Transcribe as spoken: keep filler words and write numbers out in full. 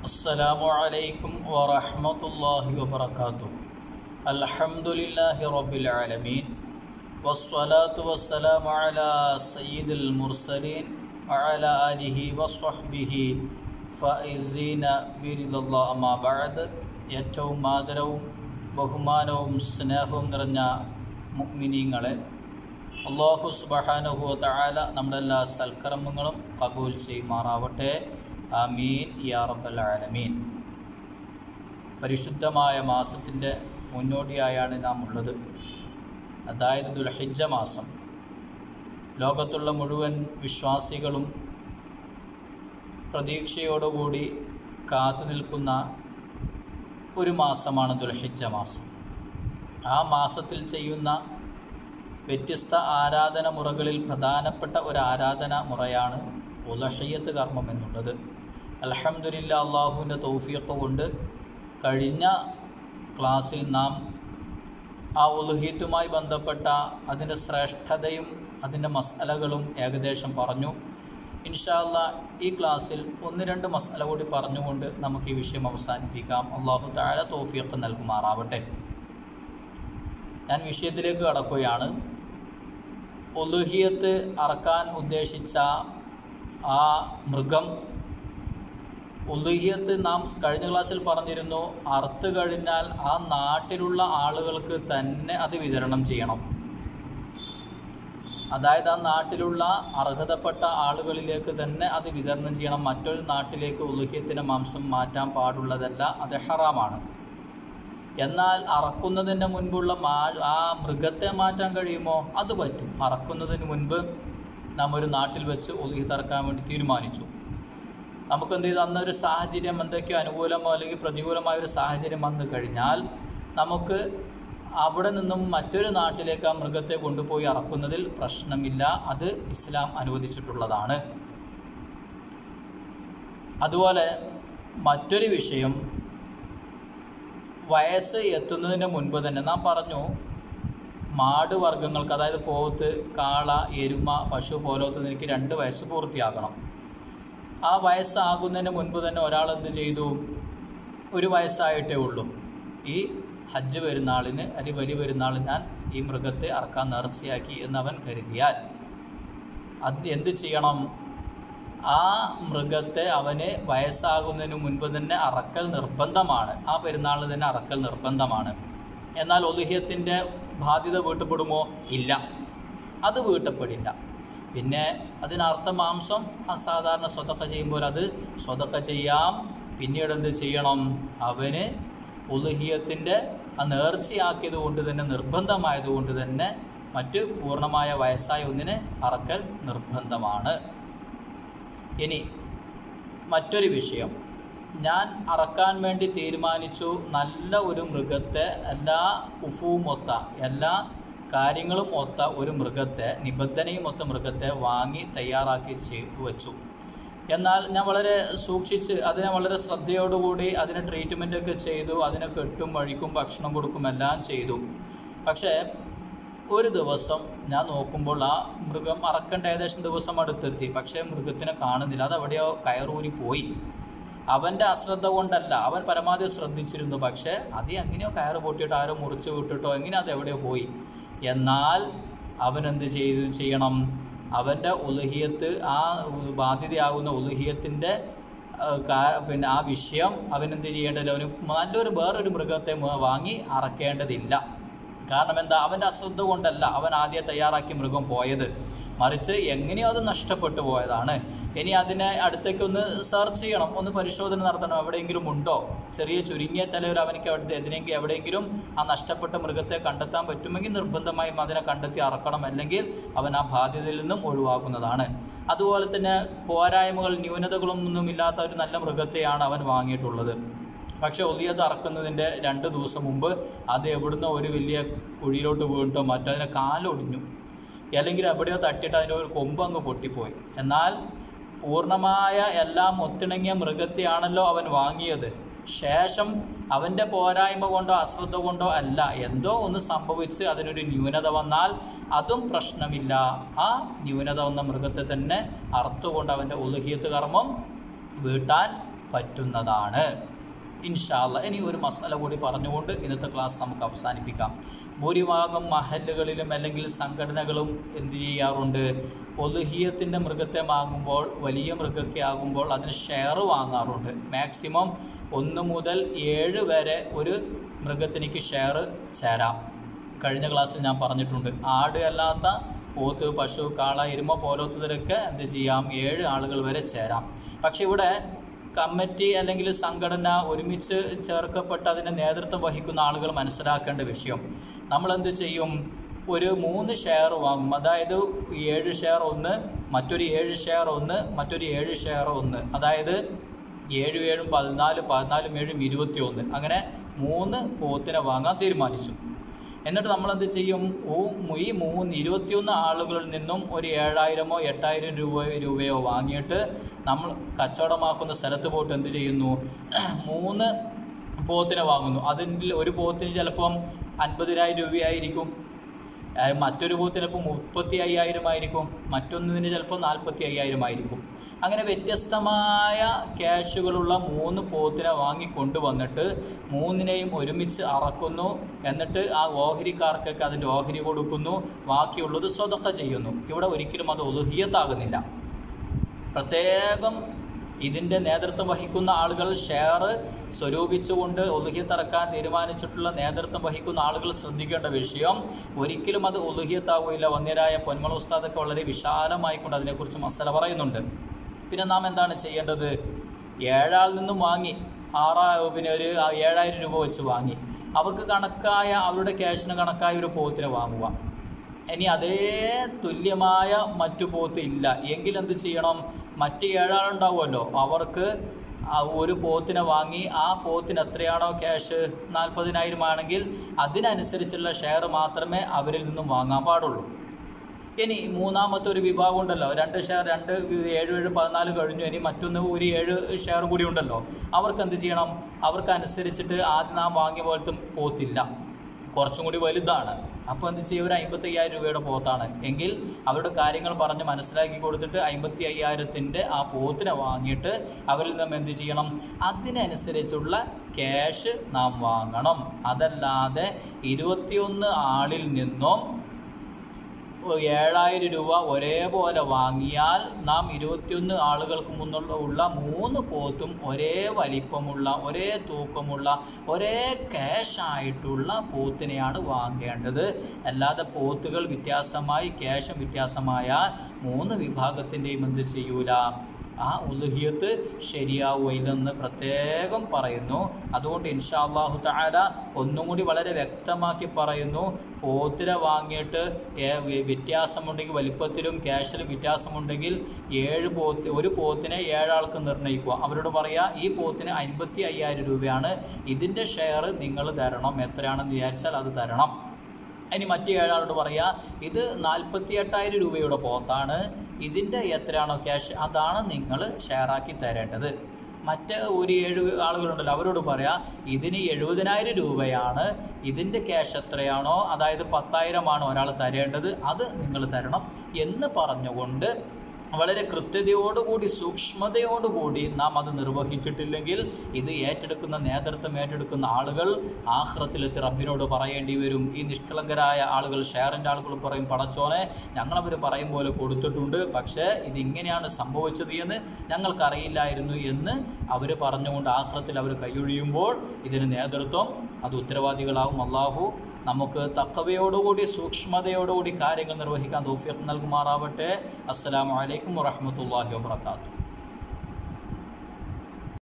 السلام عليكم ورحمة الله وبركاته. الحمد لله رب العالمين والصلاة والسلام على سيد المرسلين وعلى آله وصحبه فائزين برضا الله. أما بعد, ഏറ്റവും ആദരവും ബഹുമാനവും സ്നേഹവും നിറഞ്ഞ മുഅ്മിനീങ്ങളെ, അല്ലാഹു സുബ്ഹാനഹു വ തആല നമ്മുടെ എല്ലാ സൽക്കർമ്മങ്ങളും ഖബൂൽ ചെയ്യുമാറാവട്ടെ. ആമീൻ യാ റബ്ബൽ ആലമീൻ. പരിശുദ്ധമായ മാസത്തിൻ്റെ മുന്നോടിയായാണ് നാം ഉള്ളത്. അതായത് ദുൽഹിജ്ജ മാസം. ലോകത്തുള്ള മുഴുവൻ വിശ്വാസികളും പ്രതീക്ഷയോടുകൂടി കാത്തു നിൽക്കുന്ന ഒരു മാസമാണ് ദുൽഹിജ്ജ മാസം. ആ മാസത്തിൽ ചെയ്യുന്ന വ്യത്യസ്ത ആരാധന മുറകളിൽ പ്രധാനപ്പെട്ട ഒരു ആരാധന മുറയാണ് ഉളഹിയ്യത്ത് കർമ്മം എന്നുള്ളത്. അൽഹംദുലില്ലാഹ്, അള്ളാഹുവിൻ്റെ തൗഫീഖ് കൊണ്ട് കഴിഞ്ഞ ക്ലാസ്സിൽ നാം ആ ഉളുഹിയ്യത്തുമായി ബന്ധപ്പെട്ട അതിൻ്റെ ശ്രേഷ്ഠതയും അതിൻ്റെ മസ്അലകളും ഏകദേശം പറഞ്ഞു. ഇൻഷാ അല്ലാഹ് ഈ ക്ലാസ്സിൽ ഒന്ന് രണ്ട് മസ്അല കൂടി പറഞ്ഞുകൊണ്ട് നമുക്ക് ഈ വിഷയം അവസാനിപ്പിക്കാം. അല്ലാഹു തആല തൗഫീഖ് നൽകുമാറാവട്ടെ. ഞാൻ വിഷയത്തിലേക്ക് കടക്കുകയാണ്. ഉളുഹിയ്യത്ത് അറക്കാൻ ഉദ്ദേശിച്ച ആ മൃഗം, ഉളുഹിയ്യത്ത് നാം കഴിഞ്ഞ ക്ലാസ്സിൽ പറഞ്ഞിരുന്നു, അറുത്ത് കഴിഞ്ഞാൽ ആ നാട്ടിലുള്ള ആളുകൾക്ക് തന്നെ അത് വിതരണം ചെയ്യണം. അതായത് ആ നാട്ടിലുള്ള അർഹതപ്പെട്ട ആളുകളിലേക്ക് തന്നെ അത് വിതരണം ചെയ്യണം. മറ്റൊരു നാട്ടിലേക്ക് ഉളുഹിയ്യത്തിൻ്റെ മാംസം മാറ്റാൻ പാടുള്ളതല്ല, അത് ഹറാമാണ്. എന്നാൽ അറക്കുന്നതിന് മുൻപുള്ള മാ ആ മൃഗത്തെ മാറ്റാൻ കഴിയുമോ? അത് പറ്റും. അറക്കുന്നതിന് മുൻപ് നാം ഒരു നാട്ടിൽ വെച്ച് ഉളുഹിയ്യത്ത് അറക്കാൻ വേണ്ടി തീരുമാനിച്ചു. നമുക്കെന്ത് ചെയ്തു, അന്നൊരു സാഹചര്യം എന്തൊക്കെയോ അനുകൂലമോ അല്ലെങ്കിൽ പ്രതികൂലമായൊരു സാഹചര്യം വന്നു കഴിഞ്ഞാൽ നമുക്ക് അവിടെ നിന്നും മറ്റൊരു നാട്ടിലേക്ക് ആ മൃഗത്തെ കൊണ്ടുപോയി അറക്കുന്നതിൽ പ്രശ്നമില്ല. അത് ഇസ്ലാം അനുവദിച്ചിട്ടുള്ളതാണ്. അതുപോലെ മറ്റൊരു വിഷയം, വയസ്സ് എത്തുന്നതിന് മുൻപ് തന്നെ നാം പറഞ്ഞു, മാട് വർഗ്ഗങ്ങൾക്ക്, അതായത് പോത്ത്, കാള, എരുമ, പശു പോലത്തതിലേക്ക് രണ്ട് വയസ്സ് പൂർത്തിയാകണം. ആ വയസ്സാകുന്നതിന് മുൻപ് തന്നെ ഒരാൾ എന്ത് ചെയ്തു, ഒരു വയസ്സായിട്ടേ ഉള്ളൂ, ഈ ഹജ്ജ് പെരുന്നാളിന് അല്ലെങ്കിൽ വലിയ പെരുന്നാളിന് ഞാൻ ഈ മൃഗത്തെ അറക്കാൻ നേർച്ചയാക്കി എന്നവൻ കരുതിയാൽ അത് എന്ത് ചെയ്യണം? ആ മൃഗത്തെ അവന് വയസ്സാകുന്നതിന് മുൻപ് തന്നെ അറക്കൽ നിർബന്ധമാണ്. ആ പെരുന്നാളിന് തന്നെ അറക്കൽ നിർബന്ധമാണ്. എന്നാൽ ഉളുഹിയ്യത്തിൻ്റെ ബാധ്യത വീട്ടപ്പെടുമോ? ഇല്ല, അത് വീട്ടപ്പെടില്ല. പിന്നെ അതിനർത്ഥം മാംസം സാധാരണ സ്വതക്ക ചെയ്യുമ്പോൾ അത് സ്വതക്ക ചെയ്യാം. പിന്നീട് എന്ത് ചെയ്യണം? അവന് ഉളുഹിയ്യത്തിൻ്റെ ആ നേർച്ചയാക്കിയത് കൊണ്ട് തന്നെ, നിർബന്ധമായതുകൊണ്ട് തന്നെ മറ്റ് പൂർണ്ണമായ വയസ്സായ ഒന്നിനെ അറക്കൽ നിർബന്ധമാണ്. ഇനി മറ്റൊരു വിഷയം, ഞാൻ അറക്കാൻ വേണ്ടി തീരുമാനിച്ചു, നല്ല ഒരു മൃഗത്തെ, എല്ലാ ഉഫുവും ഒത്ത, എല്ലാ കാര്യങ്ങളും ഒത്ത ഒരു മൃഗത്തെ, നിബന്ധനയും ഒത്ത മൃഗത്തെ വാങ്ങി തയ്യാറാക്കി ചെയ്തു വച്ചു. എന്നാൽ ഞാൻ വളരെ സൂക്ഷിച്ച് അതിനെ വളരെ ശ്രദ്ധയോടുകൂടി അതിന് ട്രീറ്റ്മെൻറ്റൊക്കെ ചെയ്തു, അതിനെ കെട്ടും വഴിക്കും ഭക്ഷണം കൊടുക്കും എല്ലാം ചെയ്തു. പക്ഷേ ഒരു ദിവസം ഞാൻ നോക്കുമ്പോൾ ആ മൃഗം അറക്കേണ്ട ഏകദേശം ദിവസം അടുത്തെത്തി. പക്ഷേ മൃഗത്തിനെ കാണുന്നില്ല. അതെവിടെയോ കയറൂരി പോയി. അവൻ്റെ അശ്രദ്ധ കൊണ്ടല്ല, അവൻ പരമാവധി ശ്രദ്ധിച്ചിരുന്നു. പക്ഷേ അത് എങ്ങനെയോ കയറ് പൊട്ടിയിട്ടോ ആരോ മുറിച്ച് വിട്ടിട്ടോ എങ്ങനെ അത് എവിടെയോ പോയി. എന്നാൽ അവനെന്ത് ചെയ്തു ചെയ്യണം? അവൻ്റെ ഉളുഹിയ്യത്ത്, ആ ബാധ്യതയാകുന്ന ഉളുഹിയ്യത്തിൻ്റെ പിന്നെ ആ വിഷയം അവനെന്ത് ചെയ്യേണ്ടതില്ല. അവന് നല്ലൊരു വേറൊരു മൃഗത്തെ വാങ്ങി അറക്കേണ്ടതില്ല. കാരണം എന്താ? അവൻ്റെ അശ്രദ്ധ കൊണ്ടല്ല അവൻ ആദ്യം തയ്യാറാക്കിയ മൃഗം പോയത്, മറിച്ച് എങ്ങനെയോ അത് നഷ്ടപ്പെട്ടു പോയതാണ്. ഇനി അതിനെ അടുത്തേക്കൊന്ന് സെർച്ച് ചെയ്യണം, ഒന്ന് പരിശോധന നടത്തണം, എവിടെയെങ്കിലും ഉണ്ടോ. ചെറിയ ചുരുങ്ങിയ ചിലവർ അവനക്ക് അവിടെ എതിനെങ്കിൽ എവിടെയെങ്കിലും ആ നഷ്ടപ്പെട്ട മൃഗത്തെ കണ്ടെത്താൻ പറ്റുമെങ്കിൽ നിർബന്ധമായും അതിനെ കണ്ടെത്തി അറക്കണം, അല്ലെങ്കിൽ അവൻ ആ ബാധ്യതയിൽ നിന്നും ഒഴിവാക്കുന്നതാണ്. അതുപോലെ തന്നെ പോരായ്മകൾ, ന്യൂനതകളൊന്നും ഇല്ലാത്ത ഒരു നല്ല മൃഗത്തെയാണ് അവൻ വാങ്ങിയിട്ടുള്ളത്. പക്ഷേ ഉളുഹിയ്യത്ത് അറക്കുന്നതിൻ്റെ രണ്ട് ദിവസം മുമ്പ് അത് എവിടുന്നോ ഒരു വലിയ കുഴിയിലോട്ട് വീണിട്ടോ മറ്റോ അതിനെ കാലൊടിഞ്ഞു, അല്ലെങ്കിൽ എവിടെയോ തട്ടിയിട്ട് അതിൻ്റെ ഒരു കൊമ്പ് അങ്ങ് പൊട്ടിപ്പോയി. എന്നാൽ പൂർണ്ണമായ എല്ലാം ഒത്തിണങ്ങിയ മൃഗത്തെയാണല്ലോ അവൻ വാങ്ങിയത്. ശേഷം അവൻ്റെ പോരായ്മ കൊണ്ടോ അശ്രദ്ധ കൊണ്ടോ അല്ല, എന്തോ ഒന്ന് സംഭവിച്ച് അതിനൊരു ന്യൂനത വന്നാൽ അതും പ്രശ്നമില്ല. ആ ന്യൂനത വന്ന മൃഗത്തെ തന്നെ അറുത്തുകൊണ്ട് അവൻ്റെ ഉളുഹിയ്യത്ത് കർമ്മം വീട്ടാൻ പറ്റുന്നതാണ്. ഇൻഷാ അല്ലാഹ് ഇനി ഒരു മസല കൂടി പറഞ്ഞുകൊണ്ട് ഇന്നത്തെ ക്ലാസ് നമുക്ക് അവസാനിപ്പിക്കാം. ഭൂരിഭാഗം മഹല്ലുകളിലും അല്ലെങ്കിൽ സംഘടനകളും എന്ത് ചെയ്യാറുണ്ട്, ഒളുഹിയത്തിൻ്റെ മൃഗത്തെ വാങ്ങുമ്പോൾ, വലിയ മൃഗമൊക്കെ ആകുമ്പോൾ അതിന് ഷെയർ വാങ്ങാറുണ്ട്. മാക്സിമം ഒന്ന് മുതൽ ഏഴ് വരെ ഒരു മൃഗത്തിനേക്ക് ഷെയർ ചേരാം. കഴിഞ്ഞ ക്ലാസ്സിൽ ഞാൻ പറഞ്ഞിട്ടുണ്ട്, ആട് അല്ലാത്ത പോത്ത്, പശു, കാള, എരുമ പോലത്തതിലൊക്കെ എന്ത് ചെയ്യാം, ഏഴ് ആളുകൾ വരെ ചേരാം. പക്ഷെ ഇവിടെ കമ്മിറ്റി അല്ലെങ്കിൽ സംഘടന ഒരുമിച്ച് ചേർക്കപ്പെട്ട് അതിൻ്റെ നേതൃത്വം വഹിക്കുന്ന ആളുകൾ മനസ്സിലാക്കേണ്ട വിഷയം, നമ്മളെന്ത് ചെയ്യും, ഒരു മൂന്ന് ഷെയർ വാങ്ങും. അതായത് ഏഴ് ഷെയർ ഒന്ന്, മറ്റൊരു ഏഴ് ഷെയർ ഒന്ന്, മറ്റൊരു ഏഴ് ഷെയർ ഒന്ന്, അതായത് ഏഴും ഏഴും പതിനാല്, പതിനാലും ഏഴും ഇരുപത്തി ഒന്ന്, അങ്ങനെ മൂന്ന് പോത്തിനെ വാങ്ങാൻ തീരുമാനിച്ചു. എന്നിട്ട് നമ്മളെന്ത് ചെയ്യും, ഈ മൂന്ന് ഇരുപത്തിയൊന്ന് ആളുകളിൽ നിന്നും ഒരു ഏഴായിരമോ എട്ടായിരം രൂപ രൂപയോ വാങ്ങിയിട്ട് നമ്മൾ കച്ചവടമാക്കുന്ന സ്ഥലത്ത് പോയിട്ട് എന്ത് ചെയ്യുന്നു, മൂന്ന് പോത്തിനെ വാങ്ങുന്നു. അതിൽ ഒരു പോത്തിന് ചിലപ്പം അൻപതിനായിരം രൂപയായിരിക്കും, മറ്റൊരു പോത്തിന് ചിലപ്പോൾ മുപ്പത്തി അയ്യായിരം ആയിരിക്കും, മറ്റൊന്നിന് ചിലപ്പോൾ നാൽപ്പത്തി അയ്യായിരം ആയിരിക്കും. അങ്ങനെ വ്യത്യസ്തമായ ക്യാഷുകളുള്ള മൂന്ന് പോത്തിനെ വാങ്ങിക്കൊണ്ടുവന്നിട്ട് മൂന്നിനെയും ഒരുമിച്ച് അറക്കുന്നു. എന്നിട്ട് ആ ഓഹരിക്കാർക്കൊക്കെ അതിൻ്റെ ഓഹരി കൊടുക്കുന്നു, ബാക്കിയുള്ളത് സ്വതക്ക ചെയ്യുന്നു. ഇവിടെ ഒരിക്കലും അത് ഉളുഹിയത്താകുന്നില്ല. പ്രത്യേകം ഇതിൻ്റെ നേതൃത്വം വഹിക്കുന്ന ആളുകൾ, ഷെയർ സ്വരൂപിച്ചുകൊണ്ട് ഉളുഹിയത്തിറക്കാൻ തീരുമാനിച്ചിട്ടുള്ള നേതൃത്വം വഹിക്കുന്ന ആളുകൾ ശ്രദ്ധിക്കേണ്ട വിഷയം, ഒരിക്കലും അത് ഉളുഹിയത്താവുകയില്ല. വന്യരായ പൊന്മള ഉസ്താദൊക്കെ വളരെ വിശാലമായിക്കൊണ്ട് അതിനെക്കുറിച്ച് മസല പറയുന്നുണ്ട്. പിന്നെ നാം എന്താണ് ചെയ്യേണ്ടത്, ഏഴാൾ നിന്നും വാങ്ങി ആറാ പിന്നെ ഒരു ഏഴായിരം രൂപ വെച്ച് വാങ്ങി അവർക്ക് കണക്കായ, അവരുടെ ക്യാഷിന് കണക്കായ ഒരു പോത്തിനെ വാങ്ങുക. ഇനി അതേ തുല്യമായ മറ്റു പോത്ത് ഇല്ല എങ്കിൽ എന്ത് ചെയ്യണം, മറ്റ് ഏഴാളുണ്ടാവുമല്ലോ, അവർക്ക് ഒരു പോത്തിനെ വാങ്ങി ആ പോത്തിന് എത്രയാണോ ക്യാഷ്, നാൽപ്പതിനായിരം ആണെങ്കിൽ അതിനനുസരിച്ചുള്ള ഷെയർ മാത്രമേ അവരിൽ നിന്നും വാങ്ങാൻ പാടുള്ളൂ. ഇനി മൂന്നാമത്തെ ഒരു വിഭാഗം ഉണ്ടല്ലോ, രണ്ട് ഷെയർ, രണ്ട് ഏഴ് ഏഴ് പതിനാല് കഴിഞ്ഞു, ഇനി മറ്റൊന്ന് ഒരു ഏഴ് ഷെയറും കൂടി ഉണ്ടല്ലോ, അവർക്ക് എന്ത് ചെയ്യണം, അവർക്കനുസരിച്ചിട്ട് ആദ്യം നാം വാങ്ങിയ പോലത്തെ പോത്തില്ല, കുറച്ചും കൂടി വലുതാണ്. അപ്പോൾ എന്ത് ചെയ്യും, ഒരു അമ്പത്തി അയ്യായിരം രൂപയുടെ പോത്താണ് എങ്കിൽ അവരുടെ കാര്യങ്ങൾ പറഞ്ഞ് മനസ്സിലാക്കി കൊടുത്തിട്ട് അമ്പത്തി അയ്യായിരത്തിൻ്റെ ആ പോത്തിനെ വാങ്ങിയിട്ട് അവരിൽ നിന്നും എന്ത് ചെയ്യണം, അതിനനുസരിച്ചുള്ള ക്യാഷ് നാം വാങ്ങണം. അതല്ലാതെ ഇരുപത്തിയൊന്ന് ആളിൽ നിന്നും ഏഴായിരം രൂപ ഒരേപോലെ വാങ്ങിയാൽ നാം ഇരുപത്തിയൊന്ന് ആളുകൾക്ക് മുന്നുള്ള ഉള്ള മൂന്ന് പോത്തും ഒരേ വലിപ്പമുള്ള, ഒരേ തൂക്കമുള്ള, ഒരേ ക്യാഷായിട്ടുള്ള പോത്തിനെയാണ് വാങ്ങേണ്ടത്. അല്ലാതെ പോത്തുകൾ വ്യത്യാസമായി ക്യാഷും വ്യത്യാസമായാൽ മൂന്ന് വിഭാഗത്തിൻ്റെയും എന്ത് ചെയ്യൂല, ആ ഉളുഹിയത്ത് ശരിയാവുകയില്ലെന്ന് പ്രത്യേകം പറയുന്നു. അതുകൊണ്ട് ഇൻഷാ അല്ലാഹു തആല ഒന്നും കൂടി വളരെ വ്യക്തമാക്കി പറയുന്നു, പോത്തിനെ വാങ്ങിയിട്ട് വ്യത്യാസമുണ്ടെങ്കിൽ, വലിപ്പത്തിലും ക്യാഷിലും വ്യത്യാസമുണ്ടെങ്കിൽ ഏഴ് പോത്ത് ഒരു പോത്തിനെ ഏഴാൾക്ക് നിർണ്ണയിക്കുക. അവരോട് പറയുക, ഈ പോത്തിന് അൻപത്തി അയ്യായിരം രൂപയാണ്, ഇതിൻ്റെ ഷെയർ നിങ്ങൾ തരണം, എത്രയാണെന്ന് വിചാരിച്ചാൽ അത് തരണം. ഇനി മറ്റു ഏഴാളോട് പറയുക, ഇത് നാൽപ്പത്തി എട്ടായിരം രൂപയുടെ പോത്താണ്, ഇതിൻ്റെ എത്രയാണോ ക്യാഷ് അതാണ് നിങ്ങൾ ഷെയറാക്കി തരേണ്ടത്. മറ്റ് ഒരു ഏഴ് ആളുകളുണ്ടല്ലോ, അവരോട് പറയാം, ഇതിന് എഴുപതിനായിരം രൂപയാണ്, ഇതിൻ്റെ ക്യാഷ് എത്രയാണോ, അതായത് പത്തായിരമാണോ ഒരാൾ തരേണ്ടത്, അത് നിങ്ങൾ തരണം എന്ന് പറഞ്ഞുകൊണ്ട് വളരെ കൃത്യതയോടുകൂടി സൂക്ഷ്മതയോടുകൂടി നാം അത് നിർവഹിച്ചിട്ടില്ലെങ്കിൽ ഇത് ഏറ്റെടുക്കുന്ന നേതൃത്വം ഏറ്റെടുക്കുന്ന ആളുകൾ ആഖിറത്തിലെത്തി റബ്ബിനോട് പറയേണ്ടി വരും. ഈ നിഷ്കളങ്കരായ ആളുകൾ, ഷെയറിൻ്റെ ആളുകൾ പറയും, പടച്ചോനെ ഞങ്ങളവർ പറയും പോലെ കൊടുത്തിട്ടുണ്ട്, പക്ഷേ ഇതിങ്ങനെയാണ് സംഭവിച്ചത് എന്ന് ഞങ്ങൾക്കറിയില്ലായിരുന്നു എന്ന് അവർ പറഞ്ഞുകൊണ്ട് ആഖിറത്തിൽ അവർ കൈയൊഴിയുമ്പോൾ ഇതിന് നേതൃത്വം അത് ഉത്തരവാദികളാവും. അല്ലാഹു നമുക്ക് തഖ്വയോടുകൂടി സൂക്ഷ്മതയോടുകൂടി കാര്യങ്ങൾ നിർവഹിക്കാൻ തൗഫീഖ് നൽകുമാറാവട്ടെ. അസ്സലാമു അലൈക്കും വറഹ്മത്തുള്ളാഹി വബറകാതുഹു.